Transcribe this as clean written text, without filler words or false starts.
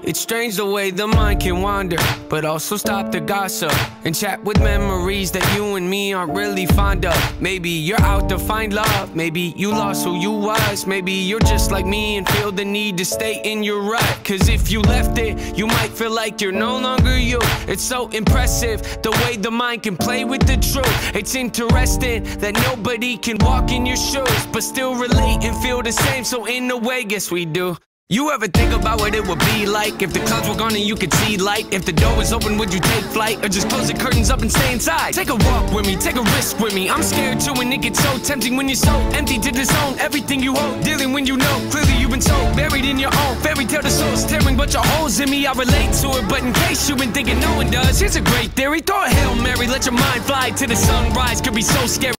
It's strange the way the mind can wander, but also stop the gossip and chat with memories that you and me aren't really fond of. Maybe you're out to find love, maybe you lost who you was. Maybe you're just like me and feel the need to stay in your rut. Cause if you left it, you might feel like you're no longer you. It's so impressive the way the mind can play with the truth. It's interesting that nobody can walk in your shoes but still relate and feel the same. So in a way, guess we do. You ever think about what it would be like if the clouds were gone and you could see light? If the door was open, would you take flight or just close the curtains up and stay inside? Take a walk with me, take a risk with me. I'm scared too, and it gets so tempting when you're so empty to disown everything you hold. Dealing when you know clearly you've been so buried in your own fairy tale. The soul's tearing, but your holes in me, I relate to it. But in case you've been thinking no one does, here's a great theory. Throw a Hail Mary, let your mind fly to the sunrise. Could be so scary.